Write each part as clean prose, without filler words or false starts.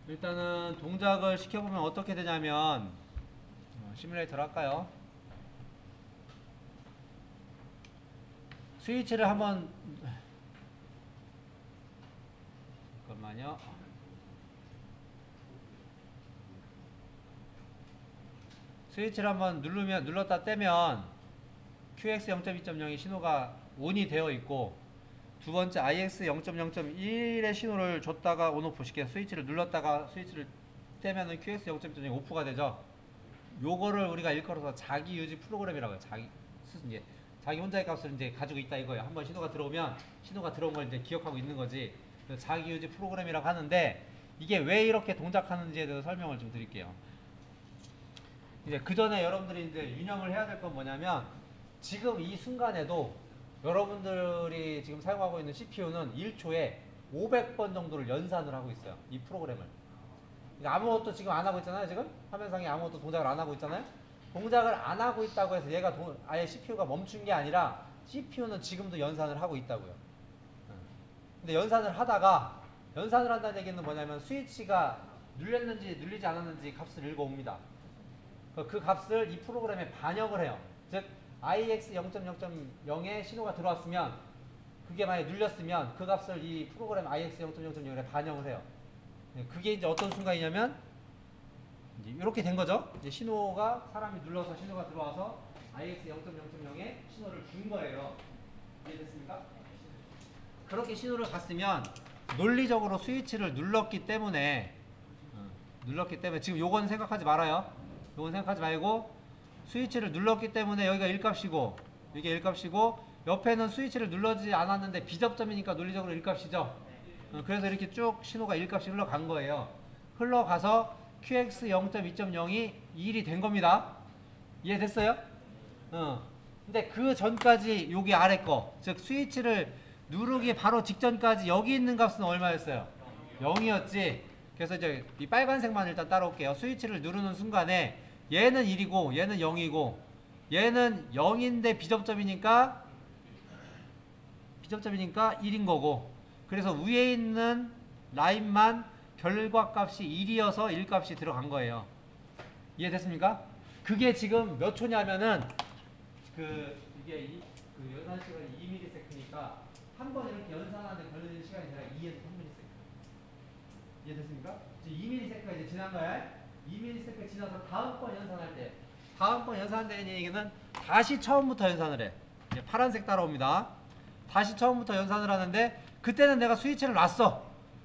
일단은 동작을 시켜보면 어떻게 되냐면 시뮬레이터를 할까요? 스위치를 한번 잠깐만요. 스위치를 한번 눌렀다 떼면 QX 0.2.0의 신호가 ON이 되어 있고, 두 번째 IX 0.0.1의 신호를 줬다가 ON 오프 시켜 스위치를 눌렀다가 스위치를 떼면은 QX 0.2.0이 오프가 되죠. 요거를 우리가 일컬어서 자기 유지 프로그램이라고 해요. 자기 혼자의 값을 이제 가지고 있다 이거예요. 한번 신호가 들어오면 신호가 들어온 걸 이제 기억하고 있는 거지. 자기 유지 프로그램이라고 하는데, 이게 왜 이렇게 동작하는지에 대해서 설명을 좀 드릴게요. 이제 그 전에 여러분들이 이제 유념을 해야 될 건 뭐냐면, 지금 이 순간에도 여러분들이 지금 사용하고 있는 CPU는 1초에 500번 정도를 연산을 하고 있어요. 이 프로그램을. 그러니까 아무것도 지금 안 하고 있잖아요. 지금 화면상에 아무것도 동작을 안 하고 있잖아요. 동작을 안 하고 있다고 해서 얘가 아예 CPU가 멈춘 게 아니라 CPU는 지금도 연산을 하고 있다고요. 근데 연산을 한다는 얘기는 뭐냐면, 스위치가 눌렸는지 눌리지 않았는지 값을 읽어옵니다. 그 값을 이 프로그램에 반영을 해요. 즉 IX 0.0.0에 신호가 들어왔으면, 그게 만약에 눌렸으면 그 값을 이 프로그램 IX 0.0.0에 반영을 해요. 그게 이제 어떤 순간이냐면 이제 이렇게 된 거죠. 이제 신호가, 사람이 눌러서 신호가 들어와서 IX 0.0.0에 신호를 준 거예요. 이해됐습니까? 그렇게 신호를 갔으면 논리적으로 스위치를 눌렀기 때문에 지금 요건 생각하지 말아요. 요건 생각하지 말고, 스위치를 눌렀기 때문에 여기가 1값이고 이게 1값이고, 옆에는 스위치를 눌러지지 않았는데 비접점이니까 논리적으로 1값이죠. 그래서 이렇게 쭉 신호가 1값이 흘러간 거예요. 흘러가서 QX 0.2.0이 1이 된 겁니다. 이해됐어요? 근데 그 전까지 여기 아래 거, 즉 스위치를 누르기 바로 직전까지 여기 있는 값은 얼마였어요? 0이었지. 그래서 이제 이 빨간색만 일단 따라올게요. 스위치를 누르는 순간에 얘는 1이고 얘는 0이고 얘는 0인데 비접점이니까 1인 거고, 그래서 위에 있는 라인만 결과값이 1이어서 1값이 들어간 거예요. 이해됐습니까? 그게 지금 몇 초냐면은 이게 연산 시간이 2ms니까 한 번 이렇게 연산하는데 걸리는 시간이 대략 2에서 3ms. 이해됐습니까? 지금 2ms가 이제 지난 거야. 2ms가 지나서 다음번 연산한다는 얘기는 다시 처음부터 연산을 해. 이제 파란색 따라옵니다. 다시 처음부터 연산을 하는데, 그때는 내가 스위치를 놨어.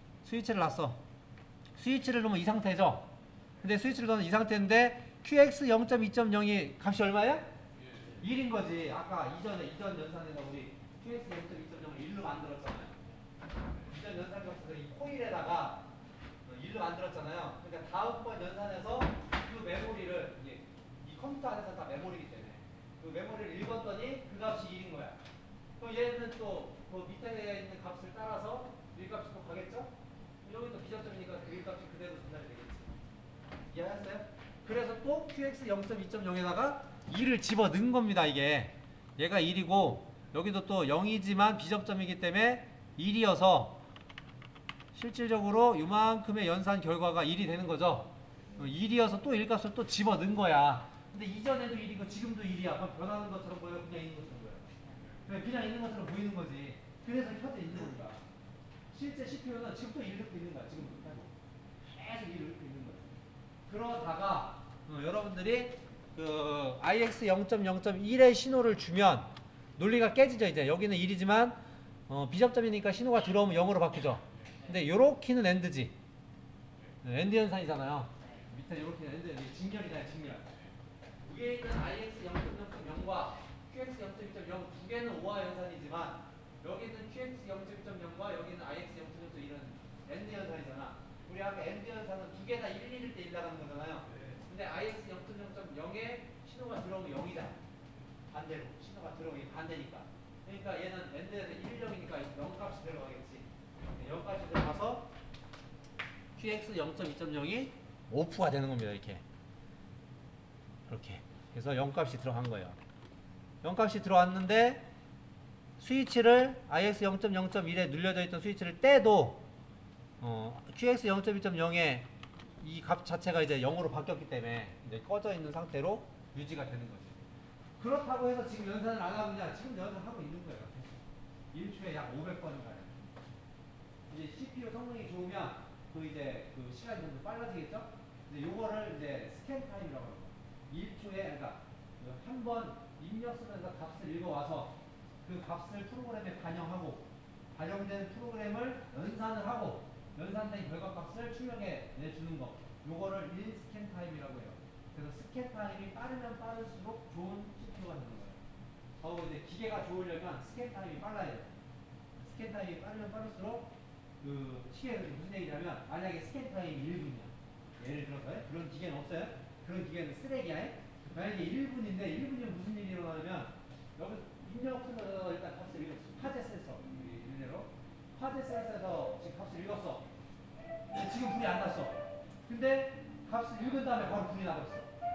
스위치를 놓으면 이 상태죠. 근데 스위치를 놓으면 이 상태인데 QX 0.2.0이 값이 얼마야? 1인 거지. 아까 이전 연산에서 우리 QX 0.2.0을 1로 만들었잖아요. 이전 연산 값에서 이 코일에다가 1로 만들었잖아요. 그러니까 다음번 연산에서 그 메모리를, 이 컴퓨터 안에서 다 메모리이기 때문에 그 메모리를 읽었더니 그 값이 1인 거야. 그럼 얘는 또 그 밑에 있는 값을 따라서 1값이 또 가겠죠? 여기 또 비접점이니까 그 1값이 그대로 전달이 되겠지. 이해하셨어요? 그래서 또 QX 0.2.0에다가 2를 집어 넣은 겁니다. 이게 얘가 1이고 여기도 또 0이지만 비접점이기 때문에 1이어서 실질적으로 이만큼의 연산 결과가 1이 되는 거죠. 1이어서 또 1값을 또 집어 넣은 거야. 근데 이전에도 1이고 지금도 1이야. 그럼 변하는 것처럼 보여? 그냥 있는 것처럼 보여? 그냥 있는 것처럼 보이는 거지. 그래서 켜져 있는 거니까. 실제 CPU는 지금도 1을 넣고 있는 거야. 지금도 계속 1을 넣고 있는 거야. 그러다가 여러분들이 그 IX 0.0.1의 신호를 주면 논리가 깨지죠. 이제 여기는 1이지만 비접점이니까 신호가 들어오면 0으로 바뀌죠. 근데 요렇게는 엔드지. 엔드 현상이잖아요. 밑에 요렇게는 엔드, 직렬이잖아요. 직렬. 위에 있는 IX 0.0.0과 QX 0.2.0 두 개는 5화 연산이지만, 여기는 QX 0.2.0과 여기는 IX 0.2.1은 엔드 현상이잖아. 우리 아까 엔드 현상은 두 개 다 1일 때 1 나가는 거잖아요. 근데 IX 0.0.0에 신호가 들어오면 0이잖아. 반대로 신호가 들어오면 반대니까. 그러니까 얘는 엔드에서 1.0이니까 0값이 들어가겠지. 0값이 들어가서 QX 0.2.0이 오프가 되는 겁니다. 이렇게. 그래서 0값이 들어간 거예요. 0값이 들어왔는데 스위치를 IX 0.0.1에 눌려져 있던 스위치를 떼도 QX 0.2.0에 이 값 자체가 이제 0으로 바뀌었기 때문에 이제 꺼져 있는 상태로 유지가 되는 거죠. 그렇다고 해서 지금 연산을 안 하고 있냐? 지금 연산하고 있는 거예요. 1초에 약 500번인가요. 이제 CPU 성능이 좋으면 그 이제 그 시간이 좀 더 빨라지겠죠? 근데 요거를 이제 스캔 타임이라고 합니다. 1초에 그러니까 한 번 입력 쓰면서 값을 읽어와서 그 값을 프로그램에 반영하고 반영된 프로그램을 연산을 하고 연산된 결과값을 출력해 내주는 거. 요거를 1스캔 타임이라고 해요. 그래서 스캔 타임이 빠르면 빠를수록 좋은 CPU가 되는 거예요. 이제 기계가 좋으려면 스캔 타임이 빨라야 돼요. 스캔 타임이 빠르면 빠를수록 그 시계에서 무슨 얘기냐면 만약에 스캔 타임이 1분이야. 예를 들어서 그런 기계는 없어요. 그런 기계는 쓰레기야. 만약에 1분인데 1분이면 무슨 일이 일어나냐면 여기 입력 순서에서 일단 값을 읽었어. 화제 센서 일례로 화제 센서에서 지금 값을 읽었어. 근데 지금 불이 안 났어. 근데 값을 읽은 다음에 바로 불이 나버렸어.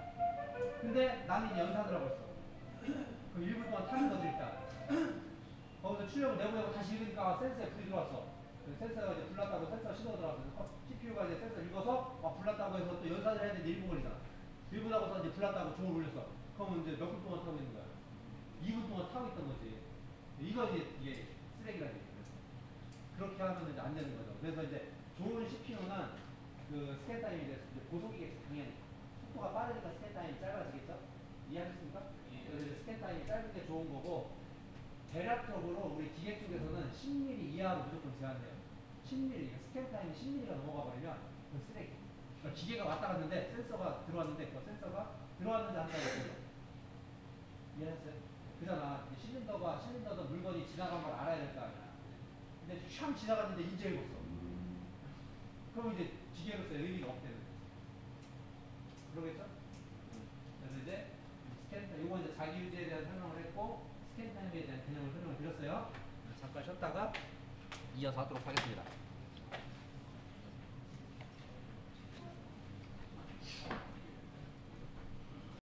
근데 나는 이제 연산을 하고 있어. 그럼 1분 동안 타는 거지 일단. 거기서 출력을 내보내고 다시 읽으니까 센서에 불이 들어왔어. 센서가 이제 불났다고 센서 신호가 들어왔어. CPU가 이제 센서 읽어서 불났다고 해서 또 연산을 해야 되는데 1분 걸리잖아. 1분 하고서 이제 불났다고 종을 울렸어. 그러면 이제 몇 분 동안 타고 있는 거야? 2분 동안 타고 있던 거지. 이거 이게 쓰레기라는 얘기야. 그렇게 하면 이제 안 되는 거죠. 그래서 이제 좋은 CPU는 그 스캔 타임이 이제 고속이겠죠, 당연히. 속도가 빠르니까 스캔 타임이 짧아지겠죠? 이해하셨습니까? 그래서 이제 스캔 타임이 짧은 게 좋은 거고, 대략적으로 우리 기계 쪽에서는 10mm 이하로 무조건 제한돼요. 10mm, 스캔 타임이 10mm가 넘어가 버리면 그 쓰레기. 그러니까 기계가 왔다 갔는데 센서가 들어왔는데 그 센서가 들어왔는지 안 들어왔는지 이해하셨어요? 그잖아. 실린더도 물건이 지나간 걸 알아야 될 거 아니야. 근데 촥 지나갔는데 인제 읽었어. 그럼 이제 기계로서 의미가 없대는 거지. 그러겠죠? 그래서 이제 요거 이제 자기 유지에 대한 설명을 했고 스캔 타임에 대한 개념을 설명을 드렸어요. 잠깐 쉬었다가 이어서 하도록 하겠습니다.